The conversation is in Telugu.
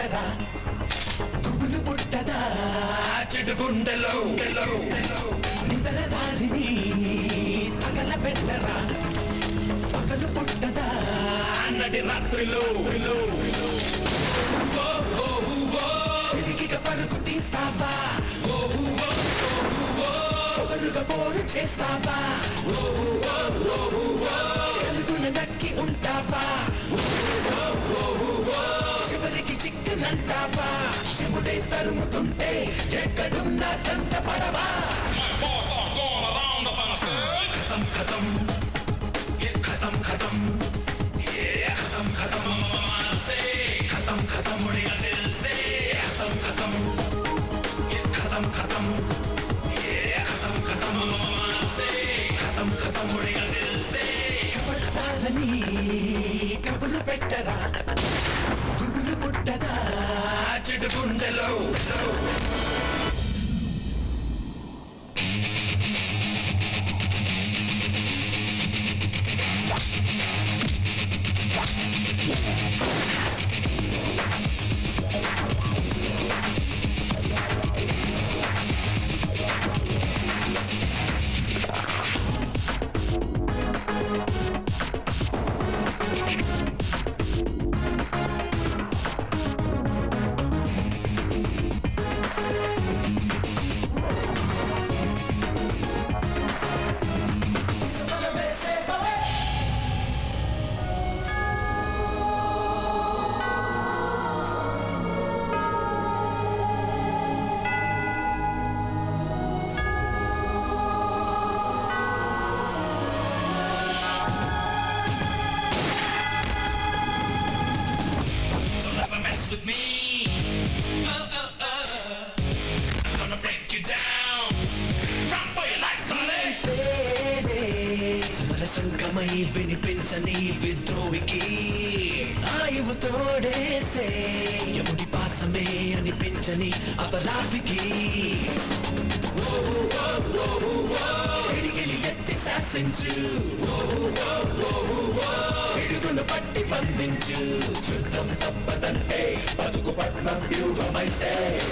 పెట్టరా గుబులు పుట్టదా చెడుగుండెలో నిదర దారిని తగల పెట్టరా పగలు పుట్టదా నడి రాత్రిలో తిరిగిగా పరుగు తీస్తావా పొగరుగా పోరు చేస్తావా కలుగున నక్కి ఉంటావా చివరికి చిక్కనంటావా శివుడే తరుముతుంటే ఎక్కడున్నా కంట పడవా ఖతం ఖతం ఖతం ఖతం ఖతం ఖతం మానసే ఖతం ఖతం ఉడిగా దిల్ సే ఖతం ఖతం ఖతం ఖతం ఖతం ఖతం మానసే ఖతం ఖతం ఉడిగా దిల్ సే కబడ్డాలని కబులు పెట్టరా గుబులు పుట్టదా చెడుగుండెలో with me. I'm gonna break you down. Run for your life, Sully. సమరసంగమై వినిపించని విద్రోహికి ఆయువు తోడేసే యముడి పాసమే అనిపించని అపరాధికి ఎడిగిలి ఎత్తి శాసించు ఎడుగును పట్టి బంధించు యుద్ధం తప్పదంటే బతుకు పట్నం వ్యూహమైతే